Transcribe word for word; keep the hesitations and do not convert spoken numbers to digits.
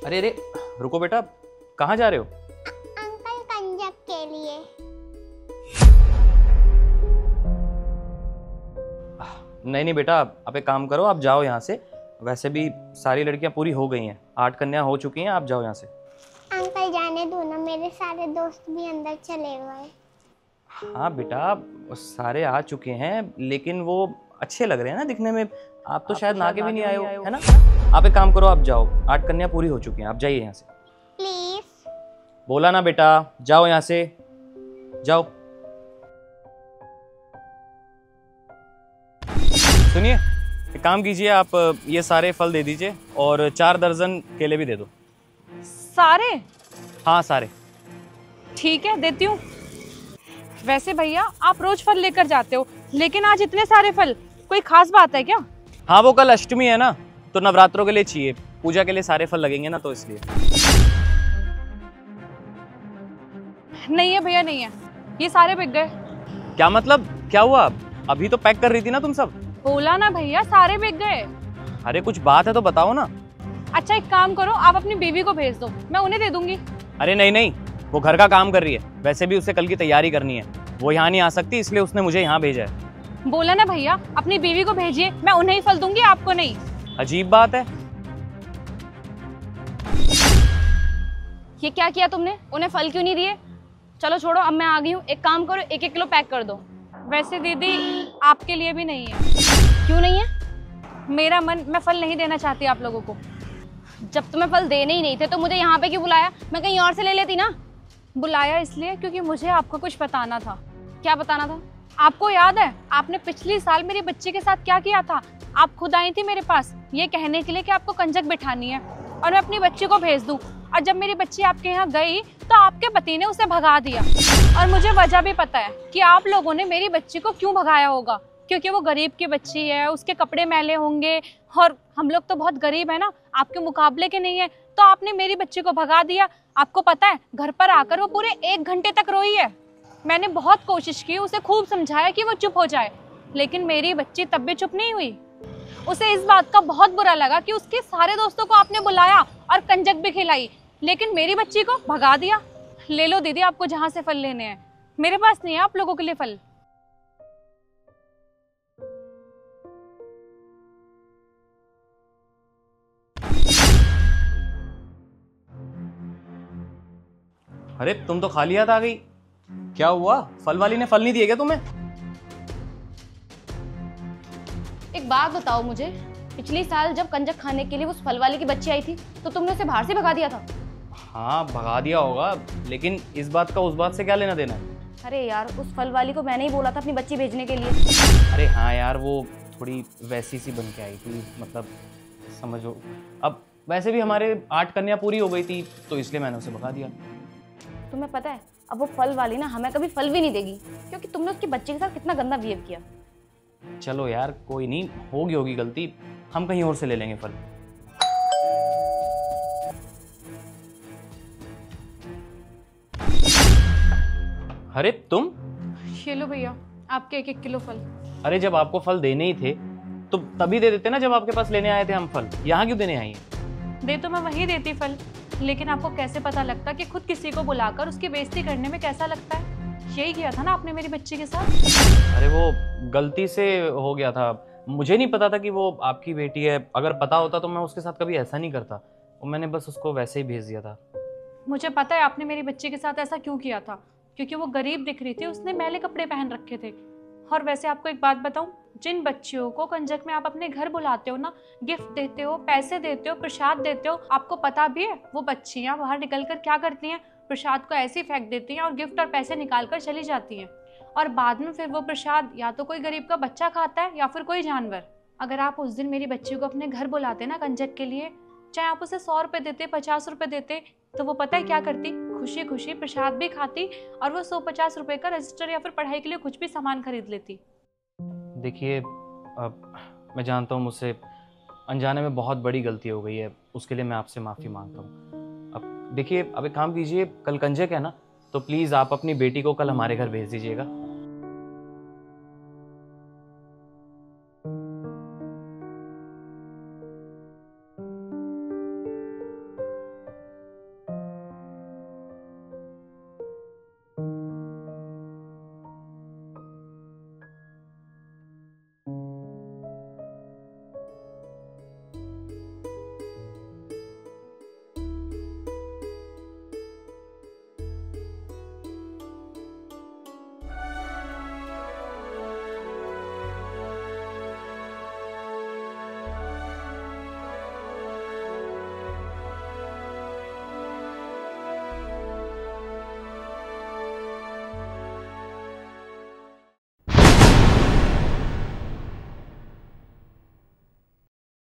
अरे अरे रुको बेटा, कहाँ जा रहे हो? अंकल कंजक के लिए। नहीं नहीं बेटा, आप एक काम करो, आप जाओ यहाँ से। वैसे भी सारी लड़कियाँ पूरी हो गई हैं, आठ कन्या हो चुकी हैं, आप जाओ यहाँ से। अंकल जाने दो ना, मेरे सारे दोस्त भी अंदर चले गए। हाँ बेटा, वो सारे आ चुके हैं, लेकिन वो अच्छे लग रहे हैं ना दिखने में। आप तो शायद ना के भी नहीं आए हो, है ना? आप एक काम करो, आप जाओ, आठ कन्या पूरी हो चुकी हैं, आप जाइए यहाँ से। प्लीज। बोला ना बेटा, जाओ यहाँ से, जाओ। सुनिए, एक काम कीजिए, आप ये सारे फल दे दीजिए और चार दर्जन केले भी दे दो। सारे? हाँ सारे। ठीक है, देती हूँ। वैसे भैया आप रोज फल लेकर जाते हो, लेकिन आज इतने सारे फल, कोई खास बात है क्या? हाँ वो कल अष्टमी है ना, तो नवरात्रों के लिए चाहिए, पूजा के लिए सारे फल लगेंगे ना, तो इसलिए। नहीं है भैया, नहीं है, ये सारे बिक गए। क्या मतलब, क्या हुआ? अभी तो पैक कर रही थी ना तुम सब। बोला ना भैया, सारे बिक गए। अरे कुछ बात है तो बताओ ना। अच्छा एक काम करो, आप अपनी बीवी को भेज दो, मैं उन्हें दे दूंगी। अरे नहीं नहीं, वो घर का काम कर रही है, वैसे भी उसे कल की तैयारी करनी है, वो यहाँ नहीं आ सकती, इसलिए उसने मुझे यहाँ भेजा है। बोला ना भैया, अपनी बीवी को भेजिए, मैं उन्हें ही फल दूंगी, आपको नहीं। अजीब बात है। ये क्या किया तुमने? उन्हें फल क्यों नहीं दिए? चलो छोड़ो, अब मैं आ गई हूँ, एक काम करो, एक एक किलो पैक कर दो। वैसे दीदी आपके लिए भी नहीं है। क्यों नहीं है? मेरा मन, मैं फल नहीं देना चाहती आप लोगों को। जब तुम्हें फल देने ही नहीं थे तो मुझे यहाँ पे क्यों बुलाया? मैं कहीं और से ले लेती ना। बुलाया इसलिए क्योंकि मुझे आपको कुछ बताना था। क्या बताना था? आपको याद है आपने पिछले साल मेरी बच्ची के साथ क्या किया था? आप खुद आई थी मेरे पास ये कहने के लिए कि आपको कंजक बिठानी है और मैं अपनी बच्ची को भेज दूं, और जब मेरी बच्ची आपके यहाँ गई तो आपके पति ने उसे भगा दिया। और मुझे वजह भी पता है कि आप लोगों ने मेरी बच्ची को क्यों भगाया होगा, क्योंकि वो गरीब की बच्ची है, उसके कपड़े मैले होंगे, और हम लोग तो बहुत गरीब है ना, आपके मुकाबले के नहीं है, तो आपने मेरी बच्ची को भगा दिया। आपको पता है घर पर आकर वो पूरे एक घंटे तक रोई है। मैंने बहुत कोशिश की, उसे खूब समझाया कि वो चुप हो जाए, लेकिन मेरी बच्ची तब भी चुप नहीं हुई। उसे इस बात का बहुत बुरा लगा कि उसके सारे दोस्तों को आपने बुलाया और कंजक भी खिलाई, लेकिन मेरी बच्ची को भगा दिया। ले लो दीदी, आपको जहाँ से फल लेने हैं, मेरे पास नहीं है आप लोगों के लिए फल। अरे तुम तो खाली हाथ आ गई, क्या हुआ? फल वाली ने फल नहीं दिए क्या तुम्हें? एक बात बताओ मुझे, पिछले साल जब कंजक खाने के लिए उस फल वाली की बच्ची आई थी तो तुमने उसे बाहर से भगा दिया था। हाँ भगा दिया होगा, लेकिन इस बात का उस बात से क्या लेना देना है? अरे यार, उस फल वाली को मैंने ही बोला था अपनी बच्ची भेजने के लिए। अरे हाँ यार, वो थोड़ी वैसी सी बन के आई थी, मतलब समझो। अब वैसे भी हमारे आठ कन्या पूरी हो गई थी, तो इसलिए मैंने उसे भगा दिया। तुम्हें पता है अब वो फल वाली ना हमें कभी फल भी नहीं देगी, क्योंकि तुमने उसकी बच्चे के साथ कितना गंदा बिहेव किया। चलो यार कोई नहीं, होगी होगी गलती, हम कहीं और से ले लेंगे फल। अरे तुम? ये लो भैया, आपके एक एक किलो फल। अरे जब आपको फल देने ही थे तो तभी दे देते ना, जब आपके पास लेने आए थे हम फल, यहाँ क्यों देने आई हैं? दे तो मैं वहीं देती फल, लेकिन आपको कैसे पता लगता कि खुद किसी को बुलाकर उसकी बेइज्जती करने में कैसा लगता है? यही किया था ना आपने मेरी बच्ची के साथ। अरे वो गलती से हो गया था, मुझे नहीं पता था कि वो आपकी बेटी है। अगर पता होता तो मैं उसके साथ कभी ऐसा नहीं करता, और मैंने बस उसको वैसे ही भेज दिया था। मुझे पता है आपने मेरी बच्ची के साथ ऐसा क्यों किया था, क्योंकि वो गरीब दिख रही थी, उसने मैले कपड़े पहन रखे थे। और वैसे आपको एक बात बताऊं, जिन बच्चियों को कंजक में आप अपने घर बुलाते हो ना, गिफ्ट देते हो, पैसे देते हो, प्रसाद देते हो, आपको पता भी है वो बच्चियां बाहर निकल कर क्या करती हैं? प्रसाद को ऐसे ही फेंक देती हैं और गिफ्ट और पैसे निकाल कर चली जाती हैं, और बाद में फिर वो प्रसाद या तो कोई गरीब का बच्चा खाता है या फिर कोई जानवर। अगर आप उस दिन मेरी बच्ची को अपने घर बुलाते ना कंजक के लिए, चाहे आप उसे सौ रुपये देते, पचास रुपये देते, तो वो पता है क्या करती? खुशी खुशी प्रसाद भी खाती और वो सौ पचास रुपये का रजिस्टर या फिर पढ़ाई के लिए कुछ भी सामान खरीद लेती। देखिए, अब मैं जानता हूँ मुझसे अनजाने में बहुत बड़ी गलती हो गई है, उसके लिए मैं आपसे माफ़ी मांगता हूँ। अब देखिए, अब एक काम कीजिए, कल कंजक है ना, तो प्लीज़ आप अपनी बेटी को कल हमारे घर भेज दीजिएगा।